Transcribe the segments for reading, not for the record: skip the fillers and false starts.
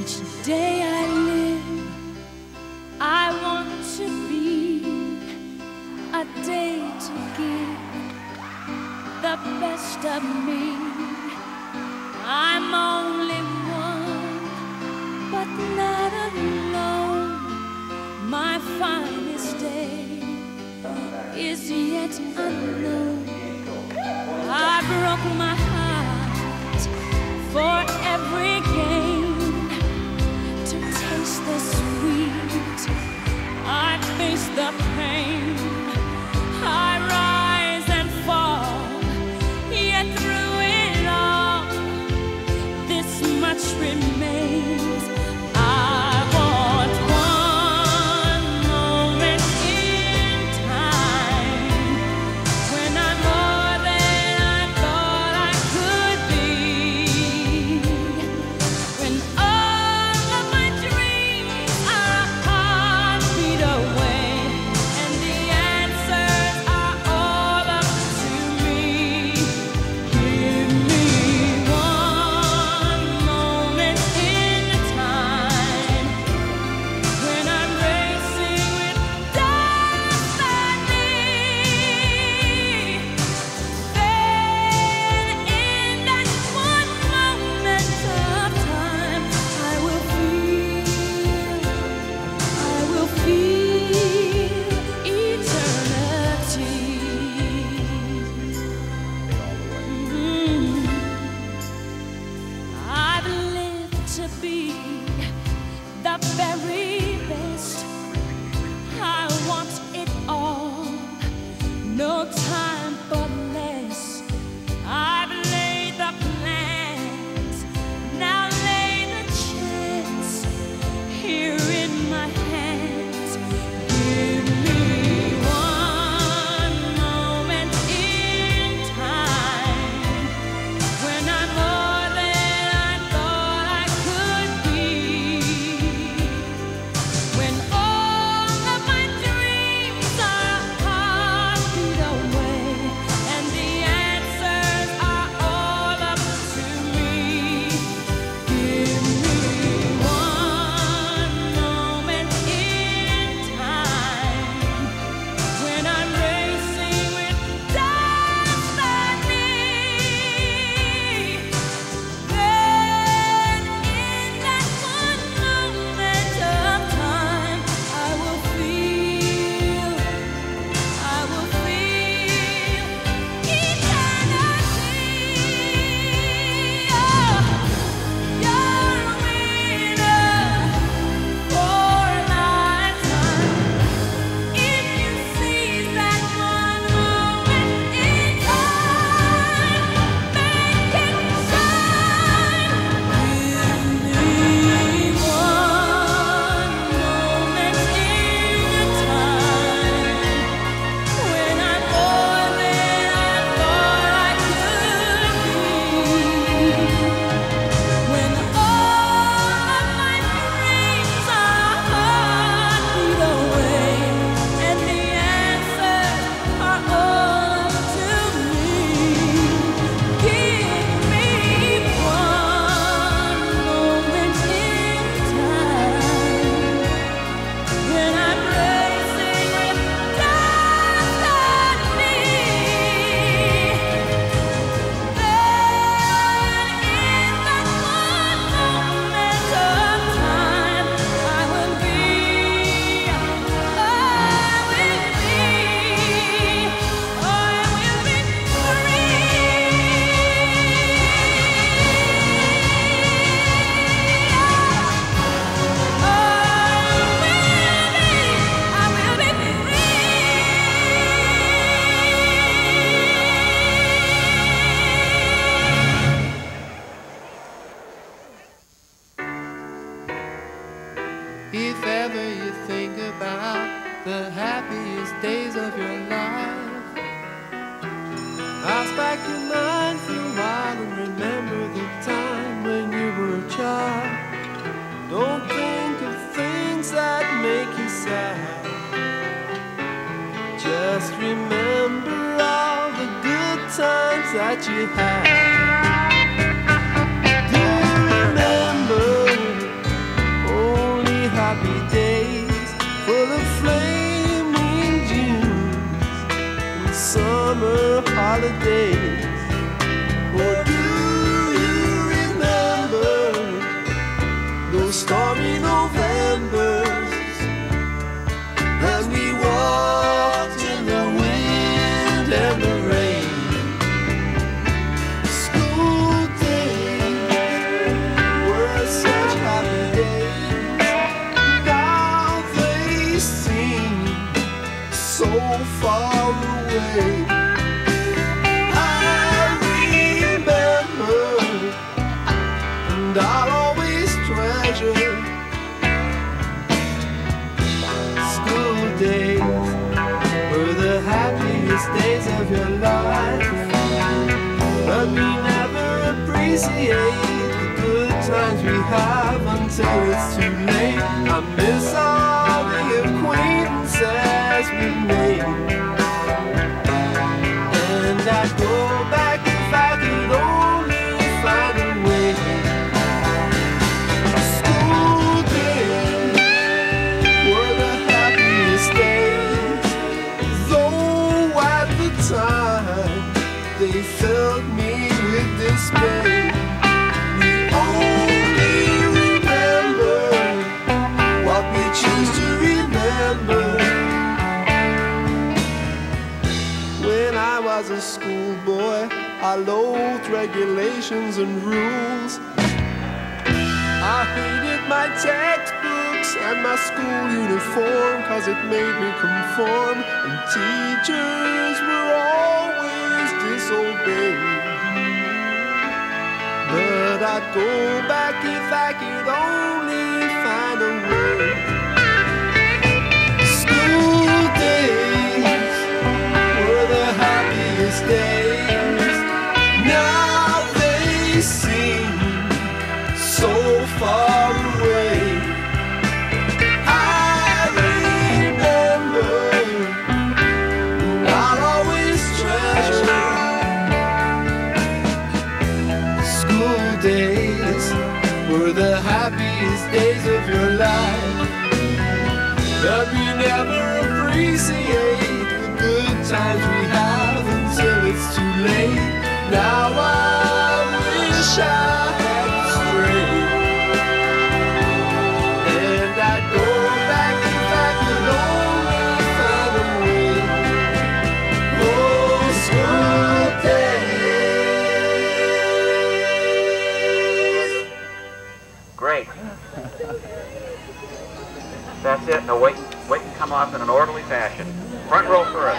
Each day I live, I want to be a day to give the best of me. I'm only one, but not alone. My finest day is yet unknown. I broke my heart for every gain. To taste the sweet, I face the pain. I rise and fall, yet through it all, this much remains. I want one moment in time when I'm more than I thought I could be. When all of my dreams are a heartbeat away, and the answers are all up to me. Give me one moment in time when I'm racing with destiny. Then in that one moment of time, I will feel eternity. I've lived to be the very best. I want it all, no time for less. I've laid the plans, now lay the chance here in my hands. Give me one moment in time when I'm more than I thought I could be. When all of my dreams are a heartbeat away, and the answers are all up to me. Give me one moment in time when I'm racing with destiny. Then in that one moment of time, I will feel eternity. Oh, you're a winner for a lifetime. If you seize that one moment in time, make it shine. Give me one moment in time when I'm more than I thought I could be. When all of my dreams are a heartbeat away, and the answers are all up to me. Give me one moment in time when I'm racing with destiny. Then in that one moment of time, I will be If ever you think about the happiest days of your life, ask back your mind for a while and remember the time when you were a child. Don't think of things that make you sad. Just remember all the good times that you had. Do you remember holidays? Or do you remember those stormy Novembers, and we walked in the wind and the rain? School days were such happy days. Now they seem so far away. I remember, and I'll always treasure school days were the happiest days of your life. But we never appreciate the good times we have until it's too late. I miss all the acquaintances we made, and I'd go back if I could only find a way. School days were the happiest days, though at the time they filled me with dismay. We only remember what we choose to remember. When I was a schoolboy, I loathed regulations and rules. I hated my textbooks and my school uniform, 'cause it made me conform, and teachers were always disobeyed. But I'd go back if I could only find a way. School days were the happiest days. Now they seem so far away. I remember, and I'll always treasure school days were the happiest days of your life. But we never appreciate the good times we have until it's too late. Now I wish I had strayed, and I'd go back if I could only find a way. Oh, school days. Great. That's it. Now wait and come off in an orderly fashion. Front row first.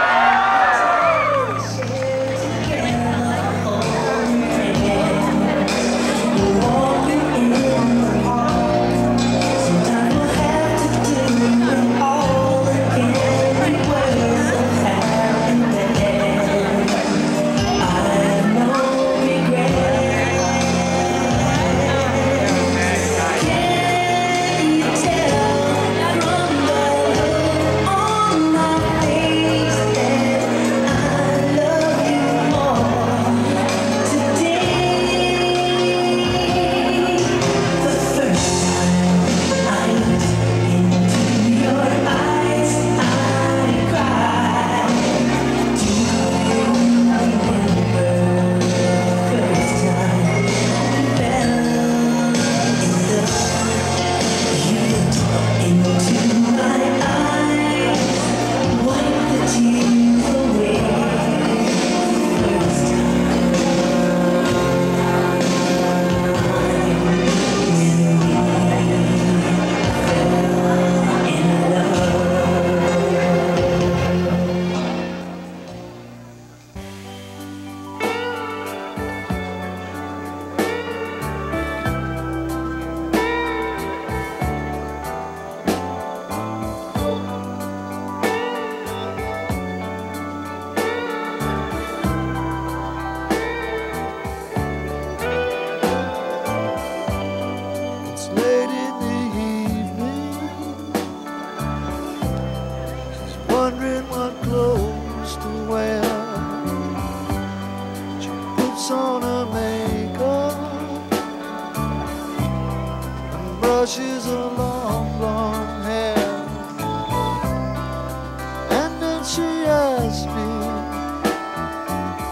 brushes her long blonde hair. And then she asked me,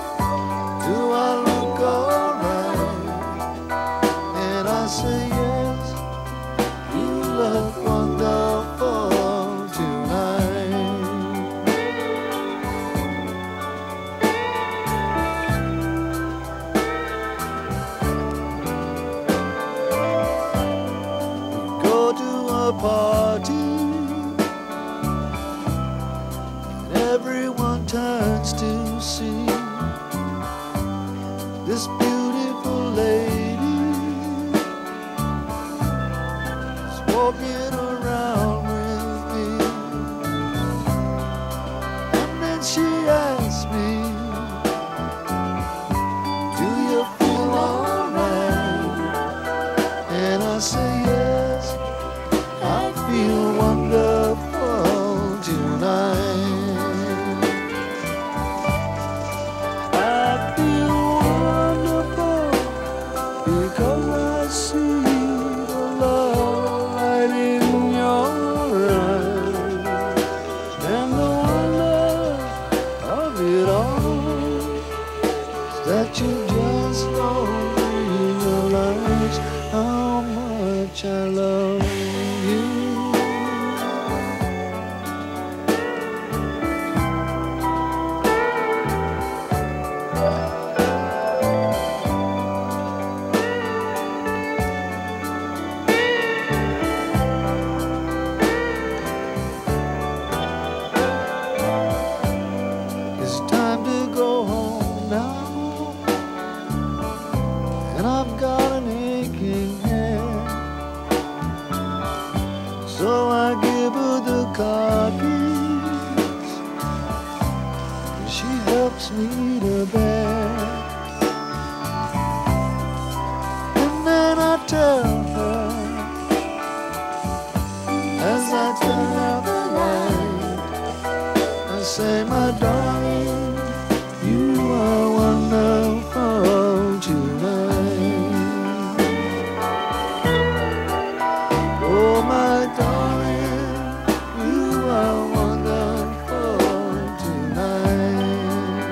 walking around with me. And then she asked me, do you feel alright? And I say yes, I feel wonderful tonight. I feel wonderful because I see the love right in your eyes, and the wonder of it all is that you just don't realize how much I love you. It's time to go home now, and I've got an aching head. So I give her the car keys, and she helps me to bed. And then I tell her, as I turn out the light, I say, my darling, you are wonderful tonight. Oh, my darling, you are wonderful tonight.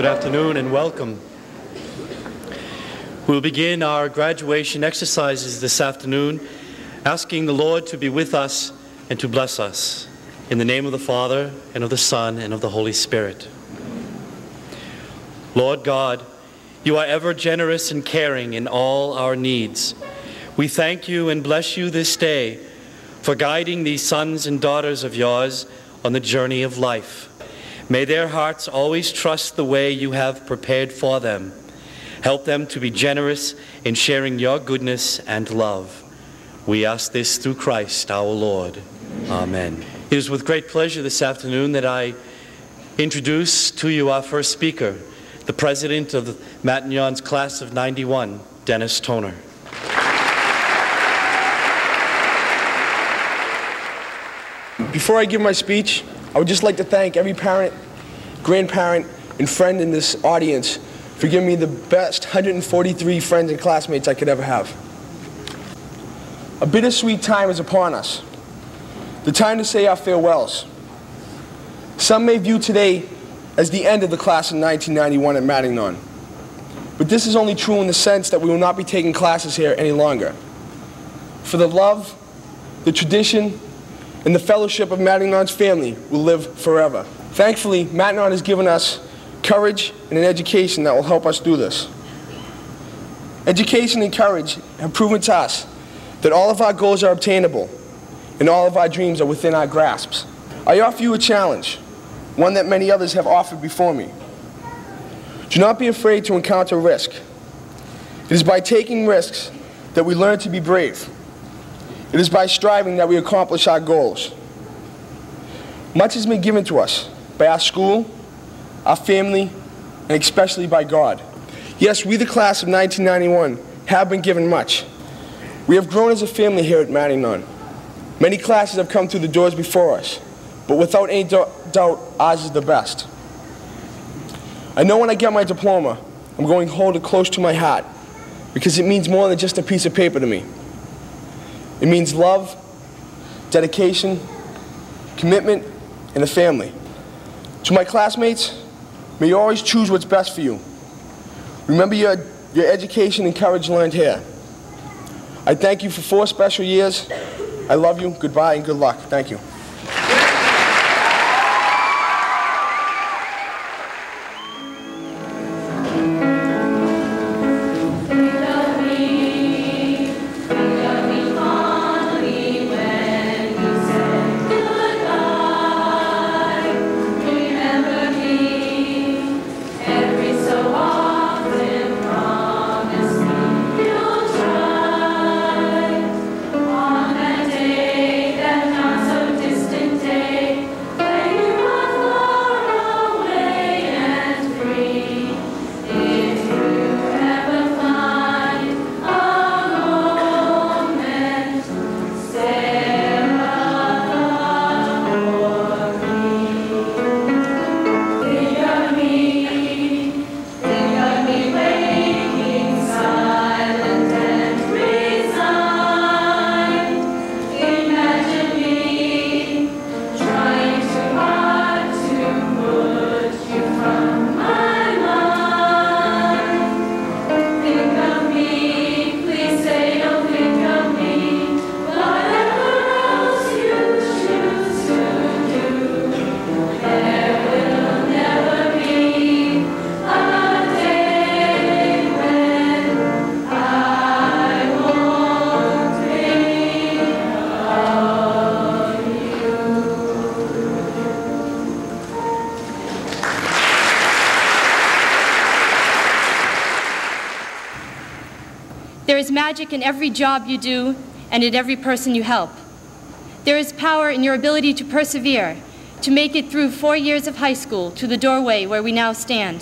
Good afternoon and welcome. We'll begin our graduation exercises this afternoon, asking the Lord to be with us and to bless us. In the name of the Father, and of the Son, and of the Holy Spirit. Lord God, you are ever generous and caring in all our needs. We thank you and bless you this day for guiding these sons and daughters of yours on the journey of life. May their hearts always trust the way you have prepared for them. Help them to be generous in sharing your goodness and love. We ask this through Christ our Lord. Amen. It is with great pleasure this afternoon that I introduce to you our first speaker, the president of the Matignon's class of '91, Dennis Toner. Before I give my speech, I would just like to thank every parent, grandparent, and friend in this audience for giving me the best 143 friends and classmates I could ever have. A bittersweet time is upon us. The time to say our farewells. Some may view today as the end of the class of 1991 at Matignon. But this is only true in the sense that we will not be taking classes here any longer. For the love, the tradition, and the fellowship of Matignon's family will live forever. Thankfully, Matignon has given us courage and an education that will help us do this. Education and courage have proven to us that all of our goals are obtainable and all of our dreams are within our grasps. I offer you a challenge, one that many others have offered before me. Do not be afraid to encounter risk. It is by taking risks that we learn to be brave. It is by striving that we accomplish our goals. Much has been given to us by our school, our family, and especially by God. Yes, we, the class of 1991, have been given much. We have grown as a family here at Matignon. Many classes have come through the doors before us, but without any doubt, ours is the best. I know when I get my diploma, I'm going to hold it close to my heart because it means more than just a piece of paper to me. It means love, dedication, commitment, and a family. To my classmates, may you always choose what's best for you. Remember your education and courage learned here. I thank you for 4 special years. I love you, goodbye, and good luck. Thank you. There is magic in every job you do and in every person you help. There is power in your ability to persevere, to make it through 4 years of high school to the doorway where we now stand.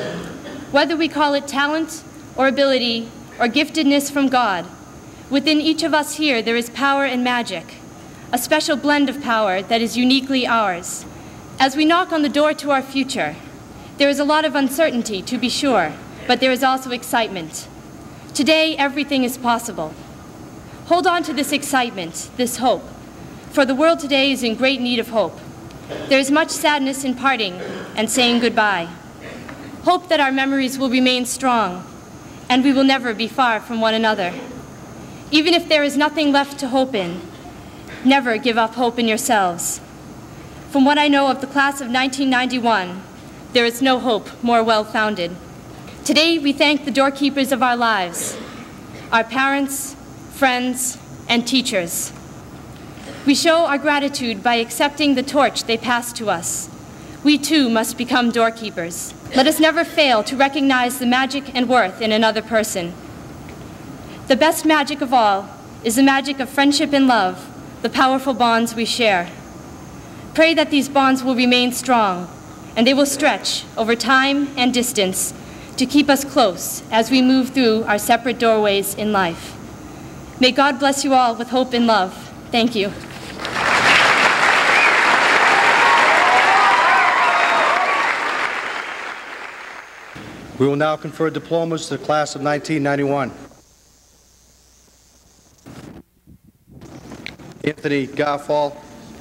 Whether we call it talent or ability or giftedness from God, within each of us here there is power and magic, a special blend of power that is uniquely ours. As we knock on the door to our future, there is a lot of uncertainty, to be sure, but there is also excitement. Today, everything is possible. Hold on to this excitement, this hope, for the world today is in great need of hope. There is much sadness in parting and saying goodbye. Hope that our memories will remain strong and we will never be far from one another. Even if there is nothing left to hope in, never give up hope in yourselves. From what I know of the class of 1991, there is no hope more well-founded. Today, we thank the doorkeepers of our lives, our parents, friends, and teachers. We show our gratitude by accepting the torch they passed to us. We too must become doorkeepers. Let us never fail to recognize the magic and worth in another person. The best magic of all is the magic of friendship and love, the powerful bonds we share. Pray that these bonds will remain strong, and they will stretch over time and distance to keep us close as we move through our separate doorways in life. May God bless you all with hope and love. Thank you. We will now confer diplomas to the class of 1991. Anthony Garfall.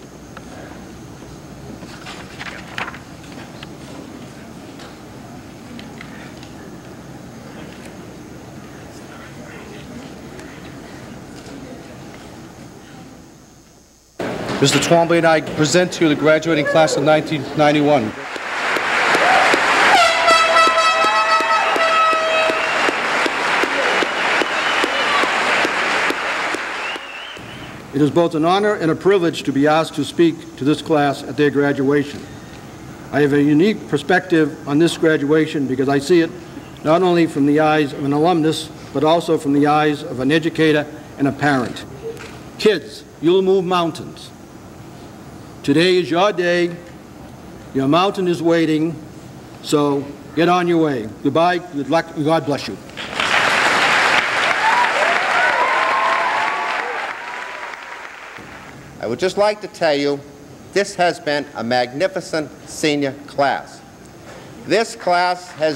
Mr. Twombly and I present to you the graduating class of 1991. It is both an honor and a privilege to be asked to speak to this class at their graduation. I have a unique perspective on this graduation because I see it not only from the eyes of an alumnus, but also from the eyes of an educator and a parent. Kids, you'll move mountains. Today is your day. Your mountain is waiting, so get on your way. Goodbye, good luck, and God bless you. I would just like to tell you, this has been a magnificent senior class. This class has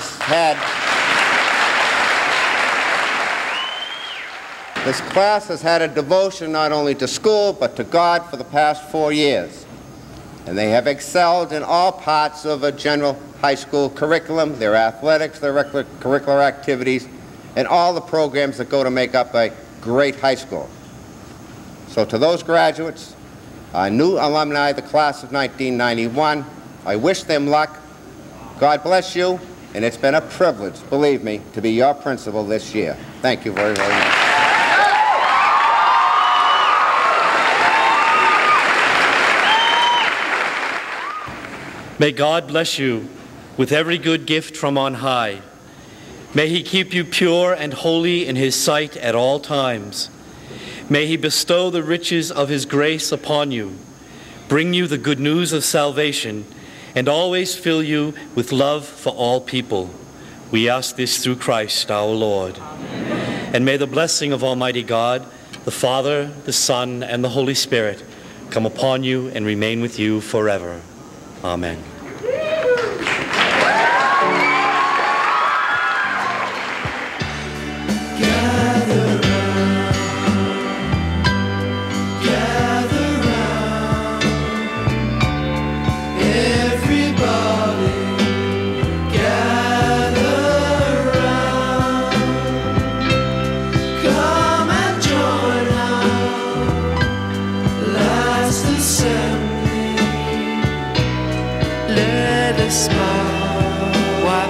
had a devotion not only to school, but to God for the past 4 years. And they have excelled in all parts of a general high school curriculum, their athletics, their curricular activities, and all the programs that go to make up a great high school. So to those graduates, new alumni, the class of 1991, I wish them luck. God bless you, and it's been a privilege, believe me, to be your principal this year. Thank you very, very much. May God bless you with every good gift from on high. May He keep you pure and holy in His sight at all times. May He bestow the riches of His grace upon you, bring you the good news of salvation, and always fill you with love for all people. We ask this through Christ our Lord. Amen. And may the blessing of Almighty God, the Father, the Son, and the Holy Spirit come upon you and remain with you forever. Amen.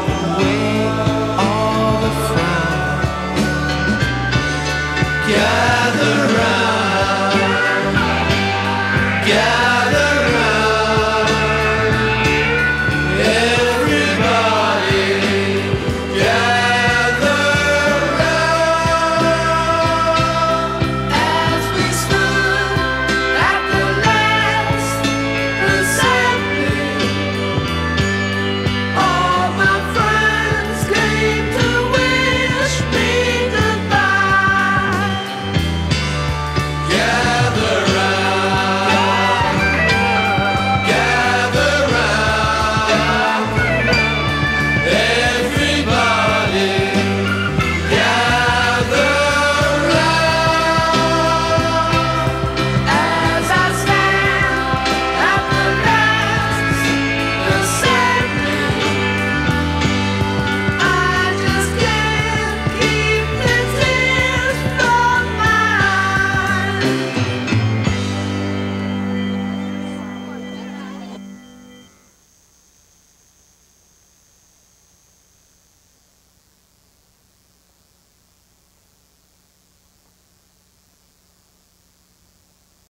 Yeah.